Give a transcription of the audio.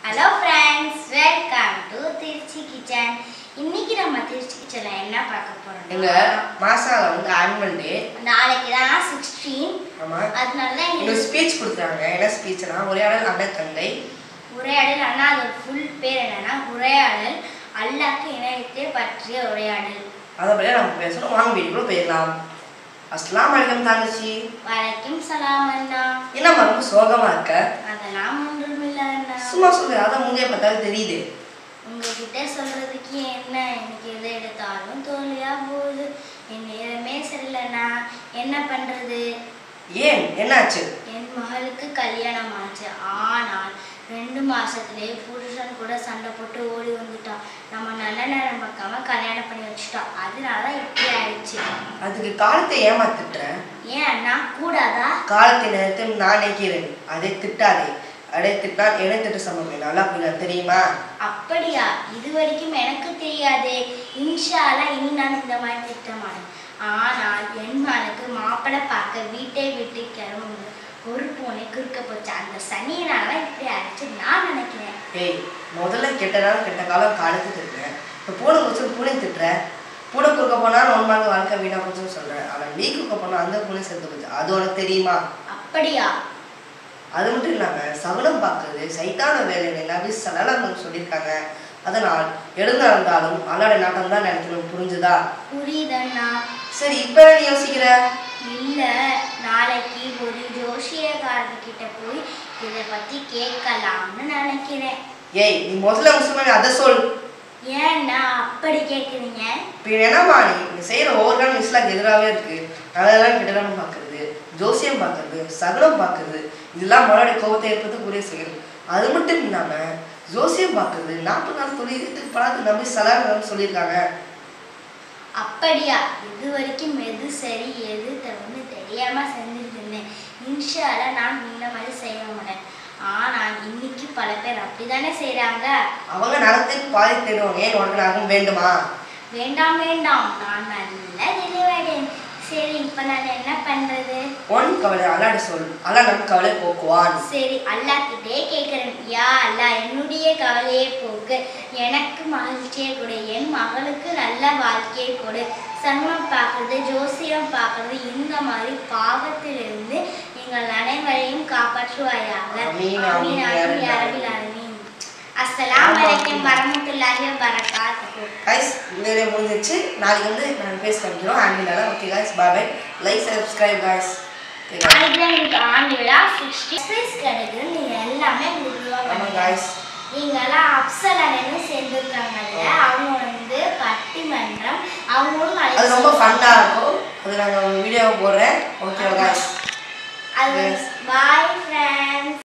Hello friends, welcome to Tirchi Kitchen. இன்னைக்கு நம்ம திருச்சி கிச்சன்ல என்ன பார்க்க போறோம்னா எங்க மாசால வந்து ஆனுவல் டே நாளைக்கு தான் 16. ஆமா அதனால தான் இந்த ஸ்பீச் கொடுத்தாங்க. என்ன ஸ்பீச்னா உரையாடல் அண்ணா தந்தை. உரையாடல் அண்ணா அதோட ஃபுல் பேர் என்னன்னா உரையாடல் அல்லாஹ்க்கு இணையத்தை பற்றிய உரையாடல். அத பத்தி நம்ம பேசணும். வாங்க வீடியோக்குள்ள போயிடலாம். அஸ்ஸலாமு அலைக்கும் தங்கச்சி. வலைக்கும் சலாம் அண்ணா. என்ன ரொம்ப சோகமா இருக்க? அதெல்லாம் ஒன்றுமில்லை அண்ணா. சும்மா சொல்லு. அத முன்னே பார்த்தாலே தெரியுது. உங்ககிட்ட சொல்றதுக்கு என்ன, எனக்கு எதை எடுத்தாலும் தோல்வியா போகுது. என் நேரமே சரியில்லைண்ணா, என்ன பண்றது? ஏன் என்னாச்சு? என் மகளுக்கு கல்யாணம் ஆச்சு. ஆனால் 2 மாசத்துலயே புருஷன் கூட சண்டை போட்டு ஓடி வந்துட்டான். நம்ம நல்ல நேரம் பார்க்காம கல்யாணம் பண்ணி வச்சுட்டோம். அதனால இப்படி ஆயிடுச்சு. அதுக்கு காலத்தை ஏமாத்திட்ட. ஏன் அண்ணா கூடாதா? காலத்தை நேரத்தை நான் நினைக்கிறேன். அதை திட்டாதே. அதை திட்டால் என்ன திட்ட சம்பவம் நல்லா புரியாது தெரியுமா? அப்படியா? இது வரைக்கும் எனக்கு தெரியாதே. இன்ஷா அல்லாஹ் இனி நான் இந்த மாதிரி திட்ட மாட்டேன். ஆனால் என் மகளுக்கு மாப்பிள்ளை பார்க்க வீட்டை விட்டு கிளம்புங்க ஒரு பூனை குறுக்க போச்சு. அந்த சனியினால இப்படி ஆயிடுச்சு நான் நினைக்கிறேன். ஏய், முதல்ல கெட்டனால கெட்ட காலம் காலத்து திட்டுறேன். இப்போ பூனை போச்சு பூனை திட்டுற. பூனை குறுக்க போனால் ஒன்பாங்க வாழ்க்கை வீணா போச்சுன்னு சொல்றேன். ஆனால் நீ குறுக்க போனால் அந்த பூனை செத்து போச்சு. அது உனக்கு தெரியுமா? அப்படியா? அது மட்டும் இல்லாமல் சகுனம் பார்க்கறது சைத்தான வேலைன்னு நபி ஸல்லல்லாஹு அலைஹி வஸல்லம் சொல்லியிருக்காங்க. அதனால் எது நடந்தாலும் அல்லாஹ்வுடைய நாட்டம் தான் நினைக்கணும். புரிஞ்சுதா? புரியுதண்ணா. சரி, இப்போ நீ யோசிக்கிற? இல்ல, நாளைக்கு ஒரு ஜோசியக்காரர்கிட்ட போய் இதை பத்தி கேட்கலாம்னு நினைக்கிறேன். ஏய், நீ முதல்ல முஸ்லிம் அதை சொல். ஏன்னா அப்படி கேட்குறீங்க? இப்போ என்னம்மா நீ செய்கிற ஒவ்வொரு நாளும் இஸ்லாமுக்கு எதிராகவே இருக்கு. நல்லதெல்லாம் கெட்டதெல்லாம் பார்க்கறது, ஜோசியம் பார்க்கறது, சகுனம் பார்க்கறது, இதெல்லாம் மறுபடிய கோபத்தை ஏற்படுத்தக்கூடிய செய்கிறது. அது மட்டும் இல்லாமல் ஜோசியம் பார்க்கறது 40 நாள் தொழிலுக்கு பழத்து நம்பி சலான்னு சொல்லியிருக்காங்க. அப்படியா? இது வரைக்கும் எது சரி எது தவறுன்னு தெரியாம செஞ்சுட்டு இருந்தேன். இன்ஷா அல்லாஹ் நான் இந்த மாதிரி செய்ய மாட்டேன். ஆனால் இன்னைக்கு பல பேர் அப்படிதானே செய்யறாங்க. அவங்க நலத்துக்கு பாதி தேடுவாங்க. ஏன் உனக்கு நகம் வேண்டுமா? வேண்டாம் வேண்டாம், நான் நல்லா தெளிவாயிட்டேன். சரி, இப்ப நான் என்ன பண்றது? உன் கவலை அல்லாஹ்ட சொல். அல்லாஹ் நம்ம கவலை போக்குவான். சரி, அல்லாஹ் கிட்டே கேட்கிறேன். யா அல்லாஹ், என்னுடைய கவலையை போக்கு, எனக்கு மகிழ்ச்சியை கொடு, என் மகளுக்கு நல்ல வாழ்க்கையை கொடு. சன்மம் பார்க்கறது, ஜோசியம் பார்க்கறது, இந்த மாதிரி பாவத்திலிருந்து நீங்கள் அனைவரையும் காப்பாற்றுவாயாக. ஆமீன், ஆமீன், ஆமீன் யா ரப்பில் ஆலமீன். அஸ்ஸலாமு அலைக்கும் வரஹ்மத்துல்லாஹி வபரகாத்துஹு. கைஸ், இந்த வீடியோ முடிஞ்சிச்சு. நாளைக்கு வந்து நான் பேச பண்ணிக்கிறோம் ஆன்லைனில். Okay guys, bye bye. Like subscribe guys. நாளைக்கு உங்களுக்கு ஆண்டுவிழா 60 சர்ப்ரைஸ் கிடைக்குது. நீங்க எல்லாமே ஆமாம் கைஸ். நீங்களாம் அப்சலன்னு சேர்ந்துருக்காங்கல்ல, அவங்க வந்து பட்டிமன்றம், அவங்களும் அது ரொம்ப ஃபன்னாக இருக்கும். அது நாங்கள் வீடியோவை போடுறேன். Okay guys. அது பாய் ஃப்ரெண்ட்ஸ்.